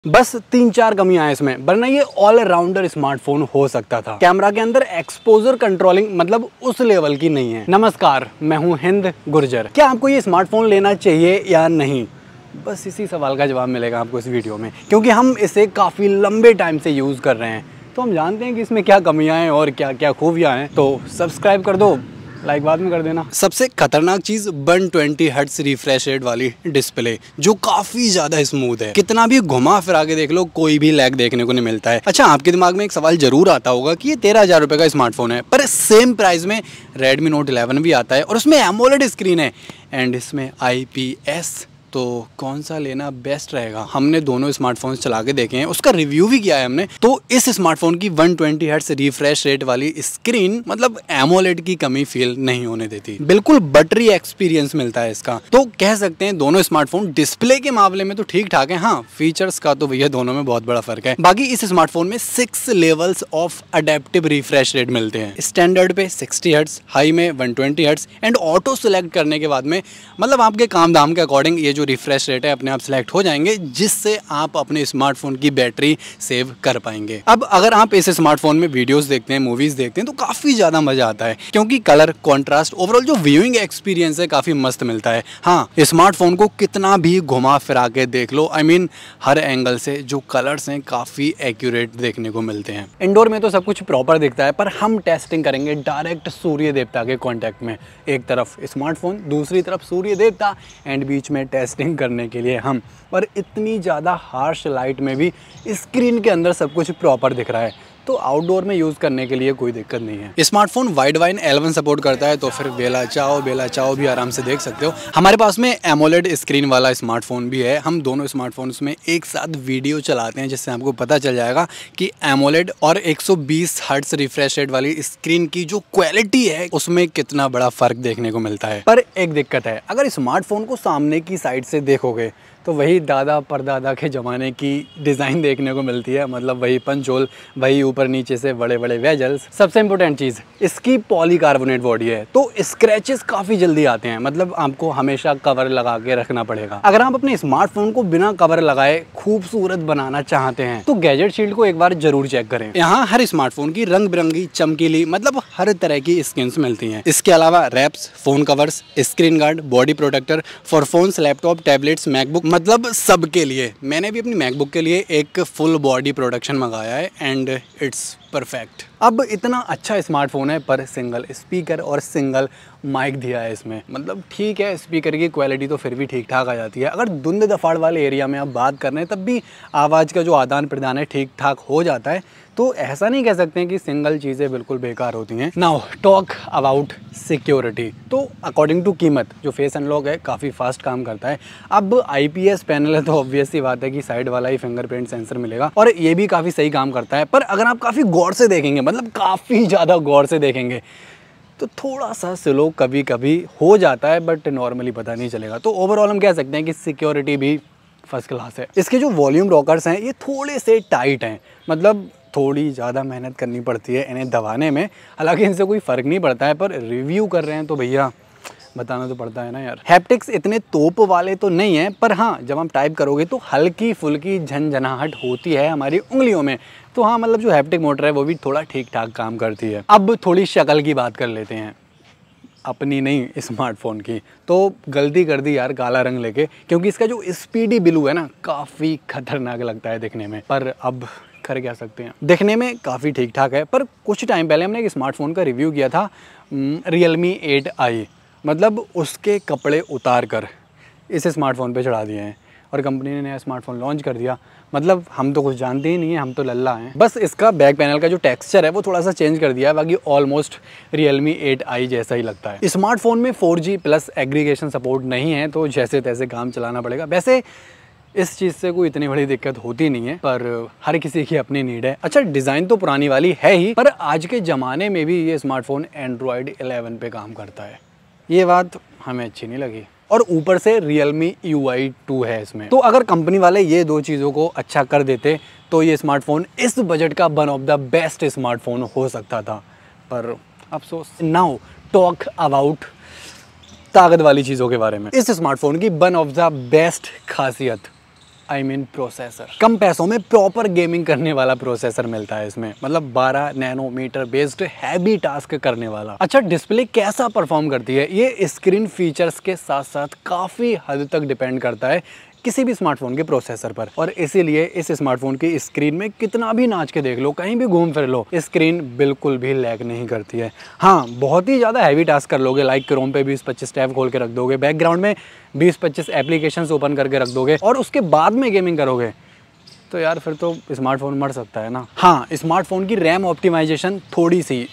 बस 3-4 कमियां हैं इसमें, वरना ये ऑलराउंडर स्मार्टफोन हो सकता था। कैमरा के अंदर एक्सपोजर कंट्रोलिंग मतलब उस लेवल की नहीं है। नमस्कार, मैं हूं हिंद गुर्जर। क्या आपको ये स्मार्टफोन लेना चाहिए या नहीं? बस इसी सवाल का जवाब मिलेगा आपको इस वीडियो में, क्योंकि हम इसे काफ़ी लंबे टाइम से यूज़ कर रहे हैं, तो हम जानते हैं कि इसमें क्या कमियां हैं और क्या क्या खूबियां हैं। तो सब्सक्राइब कर दो, लाइक बाद में कर देना। सबसे खतरनाक चीज 120 हर्ट्ज रिफ्रेश रेट वाली डिस्प्ले, जो काफी ज्यादा स्मूथ है। कितना भी घुमा फिरा के देख लो, कोई भी लैग देखने को नहीं मिलता है। अच्छा, आपके दिमाग में एक सवाल जरूर आता होगा कि ये 13,000 रुपए का स्मार्टफोन है, पर सेम प्राइस में Redmi Note 11 भी आता है और उसमें AMOLED स्क्रीन है एंड इसमें IPS। तो कौन सा लेना बेस्ट रहेगा? हमने दोनों स्मार्टफोन्स चला के देखे हैं, उसका रिव्यू भी किया है हमने। तो इस स्मार्टफोन की 120 हर्ट्ज रिफ्रेश रेट वाली स्क्रीन मतलब AMOLED की कमी फील नहीं होने देती, बिल्कुल बटरी एक्सपीरियंस मिलता है इसका। तो कह सकते हैं दोनों स्मार्टफोन डिस्प्ले के मामले में तो ठीक ठाक है। हाँ, फीचर्स का तो भैया दोनों में बहुत बड़ा फर्क है। बाकी इस स्मार्टफोन में 6 levels of adaptive refresh rate मिलते हैं। स्टैंडर्ड पे 60 हर्ट्ज, हाई में 120 हर्ट्ज एंड ऑटो सिलेक्ट करने के बाद में मतलब आपके काम धाम के अकॉर्डिंग ये रिफ्रेश रेट है अपने आप सिलेक्ट हो जाएंगे, जिससे आप अपने स्मार्टफोन की बैटरी सेव कर पाएंगे। अब अगर आप इस स्मार्टफोन में वीडियोस देखते हैं, मूवीज देखते हैं, तो काफी ज्यादा मजा आता है, क्योंकि कलर कॉन्ट्रास्ट ओवरऑल जो व्यूइंग एक्सपीरियंस है काफी मस्त मिलता है। हाँ, स्मार्टफोन को कितना भी घुमा फिरा के देख लो, I mean, हर एंगल से जो कलर्स हैं काफी एक्यूरेट देखने को मिलते हैं। इंडोर में तो सब कुछ प्रॉपर दिखता है, पर हम टेस्टिंग करेंगे डायरेक्ट सूर्य देवता के कॉन्टेक्ट में। एक तरफ स्मार्टफोन, दूसरी तरफ सूर्य देवता एंड बीच में टेस्टिंग करने के लिए हम, और इतनी ज़्यादा हार्श लाइट में भी स्क्रीन के अंदर सब कुछ प्रॉपर दिख रहा है, तो आउटडोर में यूज़ करने के लिए कोई दिक्कत नहीं है। Smartphone wide wine L1 support करता है, तो फिर बेला चाओ भी आराम से देख सकते हो। हमारे पास में AMOLED स्क्रीन वाला स्मार्टफोन भी है। हम दोनों स्मार्टफोन्स में एक साथ वीडियो चलाते हैं, जिससे आपको पता चल जाएगा कि AMOLED और 120 हर्ट्ज रिफ्रेश रेट वाली स्क्रीन की जो क्वालिटी है उसमें कितना बड़ा फर्क देखने को मिलता है। पर एक दिक्कत है, अगर स्मार्टफोन को सामने की साइड से देखोगे तो वही दादा परदादा के ज़माने की डिज़ाइन देखने को मिलती है, मतलब वही पंचोल, वही ऊपर नीचे से बड़े बड़े वेजल्स। सबसे इंपॉर्टेंट चीज़, इसकी पॉलीकार्बोनेट बॉडी है, तो स्क्रैचेस काफ़ी जल्दी आते हैं, मतलब आपको हमेशा कवर लगा के रखना पड़ेगा। अगर आप अपने स्मार्टफोन को बिना कवर लगाए खूबसूरत बनाना चाहते हैं तो गैजेट शील्ड को एक बार जरूर चेक करें। यहाँ हर स्मार्टफोन की रंग बिरंगी चमकीली मतलब हर तरह की स्किन्स मिलती हैं। इसके अलावा wraps, phone covers, screen guard, body protector for phones, laptop, tablets, MacBook, मतलब सबके लिए। मैंने भी अपनी मैकबुक के लिए एक फुल बॉडी प्रोटेक्शन मंगाया है एंड इट्स परफेक्ट। अब इतना अच्छा स्मार्टफोन है, पर सिंगल स्पीकर और सिंगल माइक दिया है इसमें, मतलब ठीक है, स्पीकर की क्वालिटी तो फिर भी ठीक ठाक आ जाती है। अगर धुंध दफाड़ वाले एरिया में आप बात कर रहे हैं तब भी आवाज़ का जो आदान प्रदान है ठीक ठाक हो जाता है, तो ऐसा नहीं कह सकते हैं कि सिंगल चीज़ें बिल्कुल बेकार होती हैं। Now talk about security. तो अकॉर्डिंग टू कीमत जो फेस अनलॉक है काफ़ी फास्ट काम करता है। अब IPS पैनल है तो ऑब्वियस सी बात है कि साइड वाला ही फिंगरप्रिंट सेंसर मिलेगा और ये भी काफ़ी सही काम करता है। पर अगर आप काफ़ी गौर से देखेंगे, मतलब काफ़ी ज़्यादा गौर से देखेंगे, तो थोड़ा सा स्लो कभी कभी हो जाता है, बट नॉर्मली पता नहीं चलेगा। तो ओवरऑल हम कह सकते हैं कि सिक्योरिटी भी फर्स्ट क्लास है। इसके जो वॉल्यूम रॉकर्स हैं ये थोड़े से टाइट हैं, मतलब थोड़ी ज़्यादा मेहनत करनी पड़ती है इन्हें दबाने में। हालांकि इनसे कोई फ़र्क नहीं पड़ता है, पर रिव्यू कर रहे हैं तो भैया बताना तो पड़ता है ना यार। हैप्टिक्स इतने तोप वाले तो नहीं है, पर हाँ, जब हम टाइप करोगे तो हल्की फुल्की झनझनाहट होती है हमारी उंगलियों में। तो हाँ, मतलब जो हैप्टिक मोटर है वो भी थोड़ा ठीक ठाक काम करती है। अब थोड़ी शक्ल की बात कर लेते हैं, अपनी नहीं स्मार्टफोन की। तो गलती कर दी यार काला रंग लेके, क्योंकि इसका जो स्पीडी ब्लू है ना काफ़ी खतरनाक लगता है दिखने में, पर अब कर क्या सकते हैं। दिखने में काफ़ी ठीक ठाक है, पर कुछ टाइम पहले हमने एक स्मार्टफोन का रिव्यू किया था, Realme 8i, मतलब उसके कपड़े उतार कर इस स्मार्टफोन पे चढ़ा दिए हैं और कंपनी ने नया स्मार्टफोन लॉन्च कर दिया। मतलब हम तो कुछ जानते ही नहीं है, हम तो लल्ला हैं। बस इसका बैक पैनल का जो टेक्सचर है वो थोड़ा सा चेंज कर दिया है, बाकी ऑलमोस्ट Realme 8i जैसा ही लगता है। स्मार्टफोन में 4G प्लस एग्रीगेशन सपोर्ट नहीं है, तो जैसे तैसे काम चलाना पड़ेगा। वैसे इस चीज़ से कोई इतनी बड़ी दिक्कत होती नहीं है, पर हर किसी की अपनी नीड है। अच्छा, डिज़ाइन तो पुरानी वाली है ही, पर आज के ज़माने में भी ये स्मार्टफोन Android 11 पे काम करता है, ये बात हमें अच्छी नहीं लगी। और ऊपर से Realme UI 2 है इसमें। तो अगर कंपनी वाले ये दो चीज़ों को अच्छा कर देते तो ये स्मार्टफोन इस बजट का one of the best smartphone हो सकता था, पर अफसोस। नाउ टॉक अबाउट ताकत वाली चीज़ों के बारे में। इस स्मार्टफोन की वन ऑफ द बेस्ट खासियत आई मीन प्रोसेसर। कम पैसों में प्रॉपर गेमिंग करने वाला प्रोसेसर मिलता है इसमें, मतलब 12 नैनोमीटर बेस्ड हैवी टास्क करने वाला। अच्छा, डिस्प्ले कैसा परफॉर्म करती है, ये स्क्रीन फीचर्स के साथ साथ काफ़ी हद तक डिपेंड करता है किसी भी स्मार्टफोन के प्रोसेसर पर। और इसीलिए इस स्मार्टफोन की स्क्रीन में कितना भी नाच के देख लो, कहीं भी घूम फिर लो, स्क्रीन बिल्कुल भी लैग नहीं करती है। हाँ, बहुत ही ज़्यादा हैवी टास्क कर लोगे, लाइक क्रोम पे 20-25 टैब खोल के रख दोगे, बैकग्राउंड में 20-25 एप्लीकेशंस ओपन करके रख दोगे और उसके बाद में गेमिंग करोगे, तो यार फिर तो स्मार्टफोन मर सकता है ना। हाँ, स्मार्टफोन की रैम ऑप्टिमाइजेशन थोड़ी सी,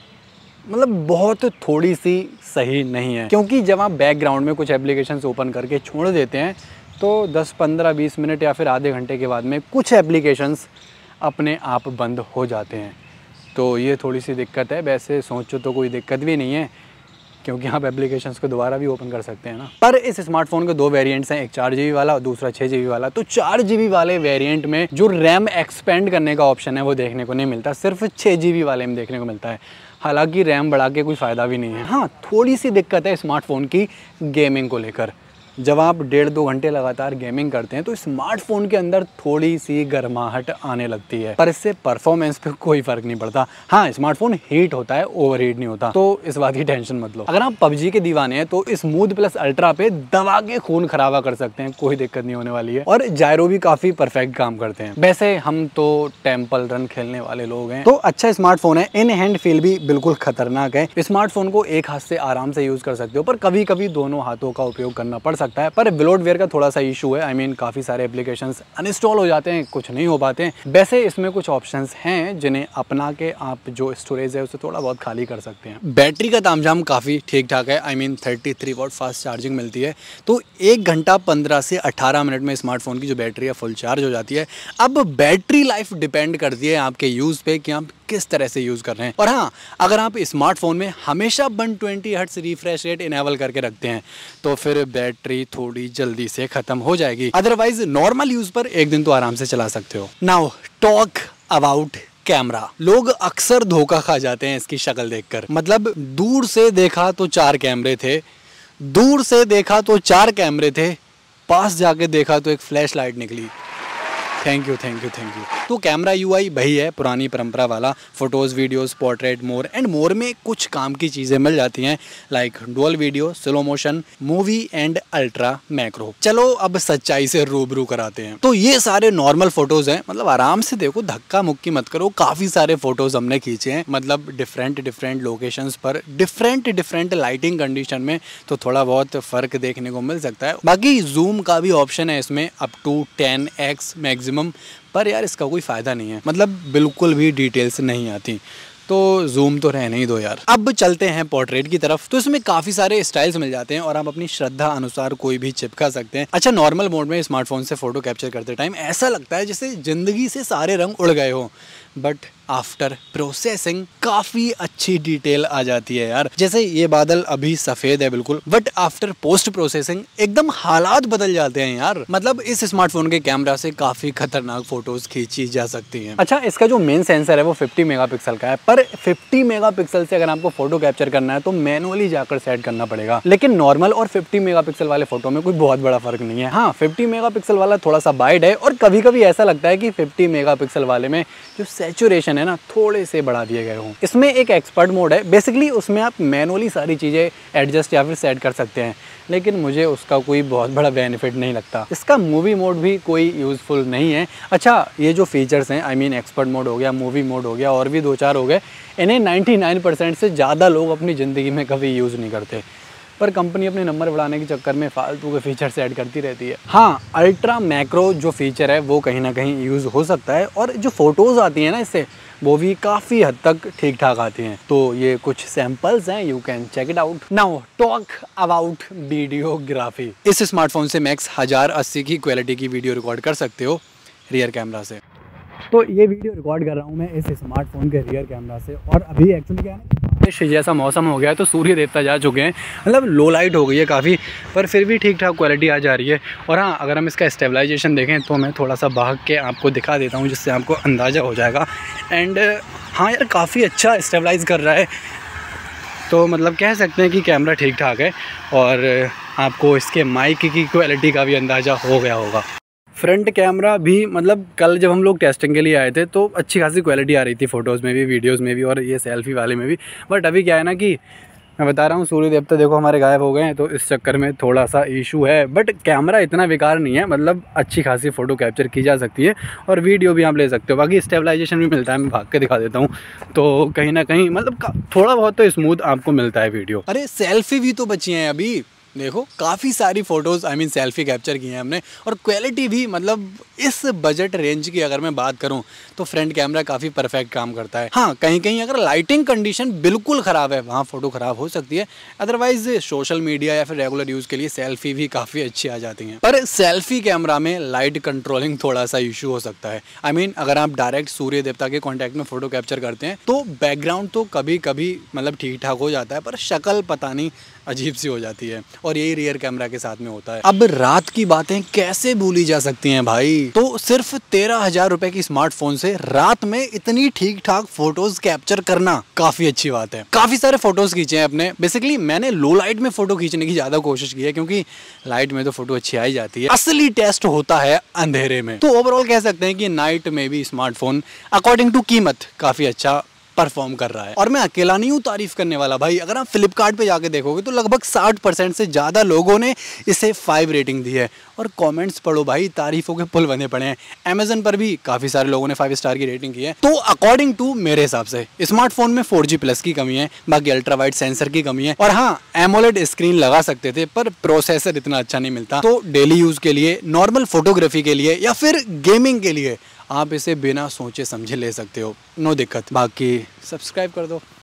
मतलब बहुत थोड़ी सी सही नहीं है, क्योंकि जब आप बैकग्राउंड में कुछ एप्लीकेशंस ओपन करके छोड़ देते हैं तो 10, 15, 20 मिनट या फिर आधे घंटे के बाद में कुछ एप्लीकेशंस अपने आप बंद हो जाते हैं। तो ये थोड़ी सी दिक्कत है। वैसे सोचो तो कोई दिक्कत भी नहीं है, क्योंकि आप एप्लीकेशंस को दोबारा भी ओपन कर सकते हैं ना। पर इस स्मार्टफोन के 2 वेरिएंट्स हैं, एक 4 GB वाला और दूसरा 6 GB वाला। तो 4 GB वाले वेरिएंट में जो रैम एक्सपेंड करने का ऑप्शन है वो देखने को नहीं मिलता, सिर्फ 6 GB वाले में देखने को मिलता है। हालांकि रैम बढ़ा के कोई फ़ायदा भी नहीं है। हाँ, थोड़ी सी दिक्कत है स्मार्टफोन की गेमिंग को लेकर। जब आप 1.5-2 घंटे लगातार गेमिंग करते हैं तो स्मार्टफोन के अंदर थोड़ी सी गर्माहट आने लगती है, पर इससे परफॉर्मेंस पे कोई फर्क नहीं पड़ता। हाँ, स्मार्टफोन हीट होता है, ओवर हीट नहीं होता, तो इस बात की टेंशन मत लो। अगर आप पबजी के दीवाने हैं तो स्मूथ प्लस अल्ट्रा पे दबा के खून खराबा कर सकते हैं, कोई दिक्कत नहीं होने वाली है। और जायरो भी काफी परफेक्ट काम करते हैं। वैसे हम तो टेम्पल रन खेलने वाले लोग हैं, तो अच्छा स्मार्टफोन है। इन हैंड फील भी बिल्कुल खतरनाक है। स्मार्टफोन को एक हाथ से आराम से यूज कर सकते हो, पर कभी कभी दोनों हाथों का उपयोग करना पड़ सकता है। पर ब्लोटवेयर का थोड़ा सा इशू है, आई मीन काफ़ी सारे एप्लीकेशंस अनइंस्टॉल हो जाते हैं, कुछ नहीं हो पाते हैं। वैसे इसमें कुछ ऑप्शंस हैं जिन्हें अपना के आप जो स्टोरेज है उसे थोड़ा बहुत खाली कर सकते हैं। बैटरी का तामझाम काफ़ी ठीक ठाक है, I mean 33 watt fast charging मिलती है, तो 1 घंटा 15 से 18 मिनट में स्मार्टफोन की जो बैटरी है फुल चार्ज हो जाती है। अब बैटरी लाइफ डिपेंड करती है आपके यूज़ पे कि आप किस तरह से यूज़ कर रहे हैं। और हाँ, अगर आप स्मार्टफोन में हमेशा 120 हर्ट्ज रिफ्रेश रेट इनेबल करके रखते हैं तो फिर बैटरी थोड़ी जल्दी से ख़त्म हो जाएगी। अदरवाइज नॉर्मल यूज़ पर एक दिन तो आराम से चला सकते हो। Now talk about camera. लोग अक्सर धोखा खा जाते हैं इसकी शक्ल देखकर। मतलब दूर से देखा तो 4 कैमरे थे, दूर से देखा तो 4 कैमरे थे, पास जाके देखा तो एक फ्लैश लाइट निकली। Thank you thank you thank you. तो कैमरा यूआई वही है, पुरानी परंपरा वाला। Photos, videos, portrait, more and more में कुछ काम की चीज़ें मिल जाती हैं, like dual video, slow motion, movie and ultra macro. चलो अब सच्चाई से रूबरू कराते हैं। तो ये सारे नॉर्मल फोटोज़ हैं, मतलब आराम से देखो, धक्का मुक्की मत करो। काफ़ी सारे फोटोज़ हमने खींचे हैं, मतलब डिफरेंट लोकेशंस पर, डिफरेंट लाइटिंग कंडीशन में, तो थोड़ा बहुत फ़र्क देखने को मिल सकता है। बाकी जूम का भी ऑप्शन है इसमें, अप टू 10x मैक्सिमम, पर यार इसका कोई फ़ायदा नहीं है, मतलब बिल्कुल भी डिटेल्स नहीं आती, तो जूम तो रहने ही दो यार। अब चलते हैं पोर्ट्रेट की तरफ। तो इसमें काफ़ी सारे स्टाइल्स मिल जाते हैं और आप अपनी श्रद्धा अनुसार कोई भी चिपका सकते हैं। अच्छा, नॉर्मल मोड में स्मार्टफोन से फ़ोटो कैप्चर करते टाइम ऐसा लगता है जैसे ज़िंदगी से सारे रंग उड़ गए हो, बट आफ्टर प्रोसेसिंग काफ़ी अच्छी डिटेल आ जाती है यार। जैसे ये बादल अभी सफ़ेद है बिल्कुल, बट आफ्टर पोस्ट प्रोसेसिंग एकदम हालात बदल जाते हैं यार। मतलब इस स्मार्टफोन के कैमरा से काफ़ी खतरनाक फ़ोटोज़ खींची जा सकती हैं। अच्छा, इसका जो मेन सेंसर है वो 50 मेगापिक्सल का है, पर 50 मेगापिक्सल से अगर आपको फोटो कैप्चर करना है तो मैनुअली जाकर सेट करना पड़ेगा। लेकिन नॉर्मल और 50 मेगापिक्सल वाले फोटो में कोई बहुत बड़ा फर्क नहीं है। हाँ, 50 मेगापिक्सल वाला थोड़ा सा वाइड है और कभी कभी ऐसा लगता है कि 50 मेगापिक्सल वाले में जो सैचुरेशन है ना, थोड़े से बढ़ा दिए गए हों। इसमें एक एक्सपर्ट मोड है, बेसिकली उसमें आप मैनुअली सारी चीज़ें एडजस्ट या फिर सेट कर सकते हैं, लेकिन मुझे उसका कोई बहुत बड़ा बेनिफिट नहीं लगता। इसका मूवी मोड भी कोई यूज़फुल नहीं है। अच्छा, ये जो फीचर्स हैं, आई मीन एक्सपर्ट मोड हो गया, मूवी मोड हो गया, और भी 2-4 हो गए, इन्हें 99% से ज़्यादा लोग अपनी ज़िंदगी में कभी यूज़ नहीं करते, पर कंपनी अपने नंबर बढ़ाने के चक्कर में फालतू के फीचर्स ऐड करती रहती है। हाँ, अल्ट्रा मैक्रो जो फीचर है वो कहीं ना कहीं यूज़ हो सकता है, और जो फ़ोटोज़ आती हैं ना इससे, वो भी काफ़ी हद तक ठीक ठाक आती हैं। तो ये कुछ सैम्पल्स हैं, you can check it out. Now talk about videography. इस स्मार्टफोन से मैक्स 1080 की क्वालिटी की वीडियो रिकॉर्ड कर सकते हो रियर कैमरा से। तो ये वीडियो रिकॉर्ड कर रहा हूँ मैं इस स्मार्टफोन के रियर कैमरा से, और अभी एक्चुअली क्या है ना, बारिश जैसा मौसम हो गया है, तो सूर्य देवता जा चुके हैं, मतलब लो लाइट हो गई है काफ़ी, पर फिर भी ठीक ठाक क्वालिटी आ जा रही है। और हाँ, अगर हम इसका स्टेबलाइजेशन देखें तो मैं थोड़ा सा भाग के आपको दिखा देता हूँ, जिससे आपको अंदाज़ा हो जाएगा। एंड हाँ यार, काफ़ी अच्छा स्टेबलाइज कर रहा है, तो मतलब कह सकते हैं कि कैमरा ठीक ठाक है, और आपको इसके माइक की क्वालिटी का भी अंदाज़ा हो गया होगा। फ्रंट कैमरा भी मतलब कल जब हम लोग टेस्टिंग के लिए आए थे तो अच्छी खासी क्वालिटी आ रही थी फ़ोटोज़ में भी, वीडियोस में भी और ये सेल्फी वाले में भी। बट अभी क्या है ना कि मैं बता रहा हूँ सूर्य देवता देखो हमारे गायब हो गए हैं, तो इस चक्कर में थोड़ा सा इशू है। बट कैमरा इतना बेकार नहीं है, मतलब अच्छी खासी फ़ोटो कैप्चर की जा सकती है और वीडियो भी आप ले सकते हो। बाकी स्टेबलाइजेशन भी मिलता है, मैं भाग के दिखा देता हूँ, तो कहीं ना कहीं मतलब थोड़ा बहुत तो स्मूथ आपको मिलता है वीडियो। अरे सेल्फी भी तो बची हैं अभी, देखो काफ़ी सारी photos I mean selfie capture की हैं हमने, और क्वालिटी भी मतलब इस बजट रेंज की अगर मैं बात करूं तो फ्रंट कैमरा काफ़ी परफेक्ट काम करता है। हाँ, कहीं कहीं अगर लाइटिंग कंडीशन बिल्कुल ख़राब है वहाँ फ़ोटो ख़राब हो सकती है, अदरवाइज़ सोशल मीडिया या फिर रेगुलर यूज़ के लिए सेल्फ़ी भी काफ़ी अच्छी आ जाती हैं। पर सेल्फ़ी कैमरा में लाइट कंट्रोलिंग थोड़ा सा इशू हो सकता है। आई मीन अगर आप डायरेक्ट सूर्य देवता के कॉन्टैक्ट में फ़ोटो कैप्चर करते हैं तो बैकग्राउंड तो कभी कभी मतलब ठीक ठाक हो जाता है, पर शक्ल पता नहीं अजीब सी हो जाती है, और यही रियर कैमरा के साथ में होता है। अब रात की बातें कैसे भूली जा सकती हैं भाई, तो सिर्फ 13,000 रुपए की स्मार्टफोन से रात में इतनी ठीक ठाक फोटोज कैप्चर करना काफी अच्छी बात है। काफी सारे फोटोज खींचे हैं अपने। बेसिकली मैंने लो लाइट में फोटो खींचने की ज्यादा कोशिश की है, क्योंकि लाइट में तो फोटो अच्छी आई जाती है, असली टेस्ट होता है अंधेरे में। तो ओवरऑल कह सकते हैं कि नाइट में भी स्मार्टफोन अकॉर्डिंग टू कीमत काफी अच्छा परफॉर्म कर रहा है। और मैं अकेला नहीं हूँ तारीफ करने वाला भाई, अगर आप फ्लिपकार्ट पे जाके देखोगे तो लगभग 60% से ज़्यादा लोगों ने इसे 5 रेटिंग दी है। और कमेंट्स पढ़ो भाई, तारीफों के पुल बने पड़े हैं। अमेजन पर भी काफ़ी सारे लोगों ने 5 स्टार की रेटिंग की है। तो अकॉर्डिंग टू मेरे हिसाब से स्मार्टफोन में 4G प्लस की कमी है, बाकी अल्ट्रा वाइड सेंसर की कमी है, और हाँ एमोलेड स्क्रीन लगा सकते थे पर प्रोसेसर इतना अच्छा नहीं मिलता। तो डेली यूज़ के लिए, नॉर्मल फोटोग्राफी के लिए या फिर गेमिंग के लिए आप इसे बिना सोचे समझे ले सकते हो, नो दिक्कत। बाकी सब्सक्राइब कर दो।